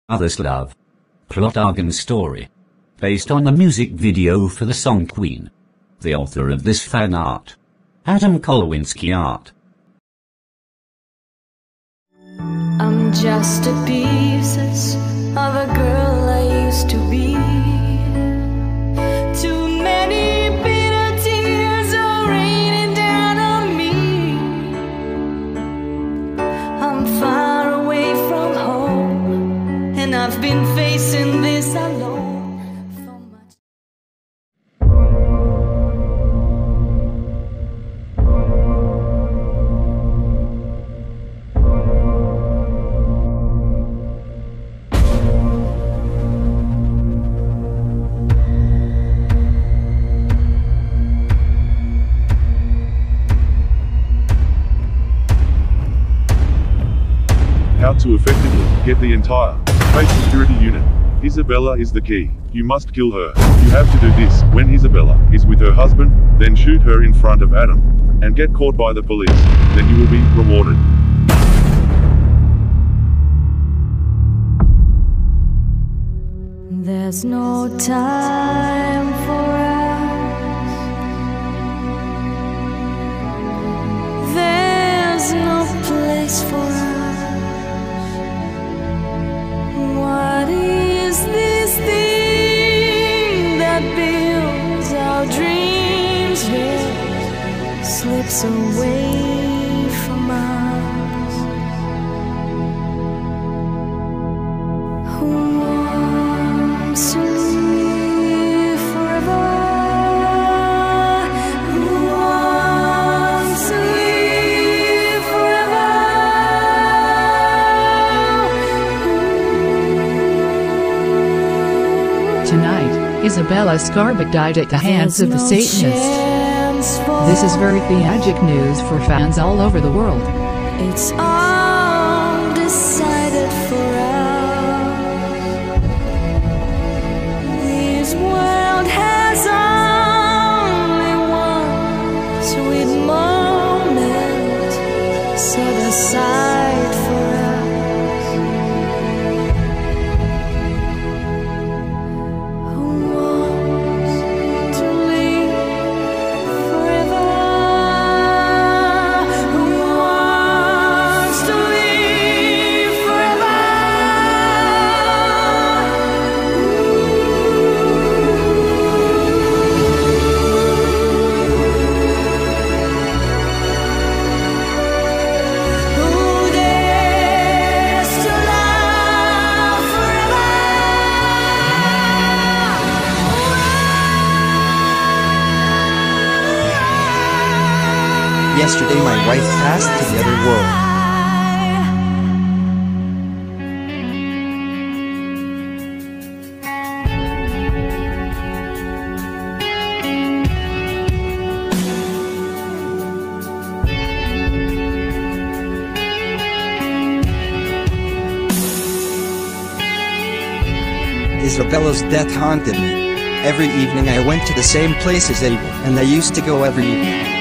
Others Love. Plot Argan's story. Based on the music video for the song Queen. The author of this fan art. Adam Kolowinski Art. I'm just a pieces of a girl I used to be. Too many bitter tears are raining down on me. I'm far away from home, and I've been facing this alone for much. How to effectively get the entire face security unit. Isabella is the key. You must kill her. You have to do this when Isabella is with her husband, then shoot her in front of Adam, and get caught by the police. Then you will be rewarded. There's no time for us. There's no place for us. What is this thing that builds our dreams here, slips away from us? Who wants to live forever? Who wants to live forever? Tonight, Isabella Scarbeck died at the hands of the Satanists. This is very tragic news for fans all over the world. It's all decided for us. This world has only one sweet moment set aside for us. Who wants to live forever? Who wants to live forever? Who dares to love forever? Yesterday my wife passed to the other world. Isabella's death haunted me. Every evening I went to the same place as Abel, and I used to go every evening.